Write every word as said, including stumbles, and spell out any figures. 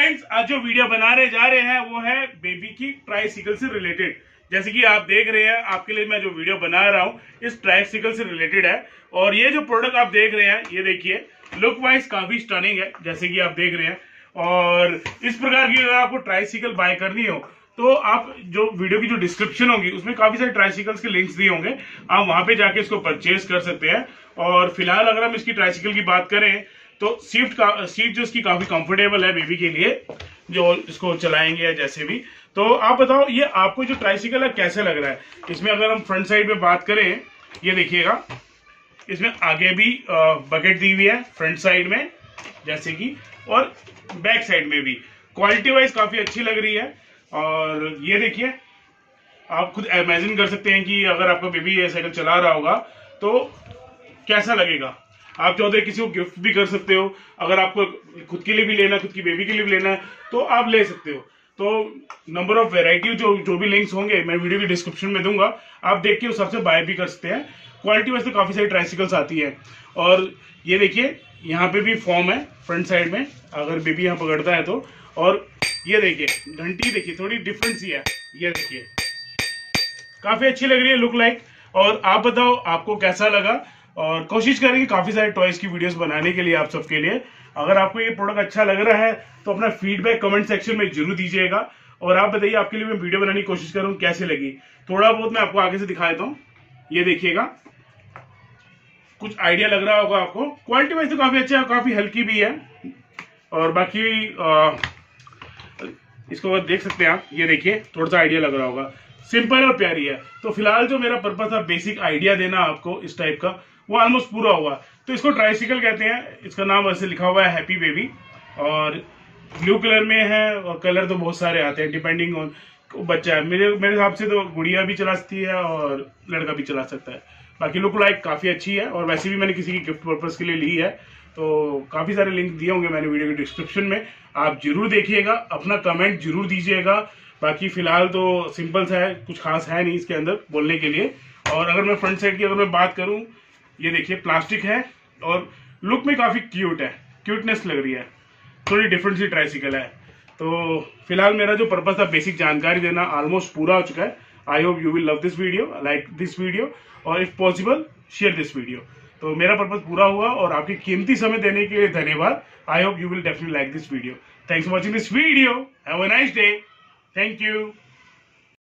Friends, आज जो video बना रहे जा रहे हैं वो है बेबी की ट्राइसिकल से रिलेटेड। जैसे कि आप देख रहे हैं, आपके लिए मैं जो वीडियो बना रहा हूँ इस ट्राइसिकल से रिलेटेड है। और ये जो प्रोडक्ट आप देख रहे हैं, ये देखिए लुक वाइज काफी स्टनिंग है, जैसे कि आप देख रहे हैं। और इस प्रकार की अगर आपको ट्राइसिकल बाय करनी हो तो आप जो वीडियो की जो डिस्क्रिप्शन होगी उसमें काफी सारे ट्राइसिकल्स के लिंक्स दिए होंगे, आप वहां पे जाके इसको परचेज कर सकते हैं। और फिलहाल अगर हम इसकी ट्राइसिकल की बात करें तो सीट का सीट जो इसकी काफी कंफर्टेबल है बेबी के लिए, जो इसको चलाएंगे या जैसे भी। तो आप बताओ ये आपको जो ट्राइसिकल है कैसे लग रहा है। इसमें अगर हम फ्रंट साइड में बात करें, ये देखिएगा इसमें आगे भी बकेट दी हुई है फ्रंट साइड में जैसे कि, और बैक साइड में भी क्वालिटी वाइज काफी अच्छी लग रही है। और ये देखिए आप खुद इमेजिन कर सकते हैं कि अगर आपका बेबी ये साइकिल चला रहा होगा तो कैसा लगेगा। आप चाहो तो किसी को गिफ्ट भी कर सकते हो, अगर आपको खुद के लिए भी लेना है, खुद की बेबी के लिए भी लेना है तो आप ले सकते हो। तो नंबर ऑफ वेराइटी जो जो भी लिंक्स होंगे मैं वीडियो की डिस्क्रिप्शन में दूंगा, आप देख के उस हिसाब से बाय भी कर सकते हैं। क्वालिटी वाइज तो काफी सारी ट्राइसिकल्स आती है। और ये देखिए यहाँ पे भी फॉर्म है फ्रंट साइड में, अगर बेबी यहाँ पकड़ता है तो। और ये देखिए घंटी देखिए थोड़ी डिफरेंट सी है, ये देखिए काफी अच्छी लग रही है लुक लाइक। और आप बताओ आपको कैसा लगा, और कोशिश करेंगे काफी सारे टॉयज की वीडियोस बनाने के लिए आप सबके लिए। अगर आपको ये प्रोडक्ट अच्छा लग रहा है तो अपना फीडबैक कमेंट सेक्शन में जरूर दीजिएगा। और आप बताइए आपके लिए मैं वीडियो बनाने की कोशिश करूँ कैसे लगी। थोड़ा बहुत मैं आपको आगे से दिखा देता हूँ, ये देखिएगा कुछ आइडिया लग रहा होगा आपको। क्वालिटी वाइज तो काफी अच्छा है, काफी हल्की भी है। और बाकी आ, इसको अगर देख सकते हैं आप, ये देखिए थोड़ा सा आइडिया लग रहा होगा, सिंपल और प्यारी है। तो फिलहाल जो मेरा पर्पस था बेसिक आइडिया देना आपको इस टाइप का, वो ऑलमोस्ट पूरा हुआ। तो इसको ट्राइसिकल कहते हैं, इसका नाम वैसे लिखा हुआ है हैप्पी बेबी, और ब्लू कलर में है। और कलर तो बहुत सारे आते हैं डिपेंडिंग ऑन बच्चा है। मेरे मेरे हिसाब से तो गुड़िया भी चला सकती है और लड़का भी चला सकता है। बाकी लुक लाइक काफी अच्छी है, और वैसे भी मैंने किसी की गिफ्ट पर्पज के लिए ली है। तो काफी सारे लिंक दिए होंगे मैंने वीडियो के डिस्क्रिप्शन में, आप जरूर देखिएगा, अपना कमेंट जरूर दीजिएगा। बाकी फिलहाल तो सिंपल सा है, कुछ खास है नहीं इसके अंदर बोलने के लिए। और अगर मैं फ्रंट साइड की अगर मैं बात करूं, ये देखिए प्लास्टिक है और लुक में काफी क्यूट है, क्यूटनेस लग रही है, थोड़ी डिफरेंट सी ट्राइसिकल है। तो फिलहाल मेरा जो पर्पस था बेसिक जानकारी देना ऑलमोस्ट पूरा हो चुका है। I hope you will love this video, like this video, और if possible share this video. तो मेरा पर्पस पूरा हुआ, और आपकी कीमती समय देने के लिए धन्यवाद। I hope you will definitely like this video. Thanks for watching this video. Have a nice day. Thank you.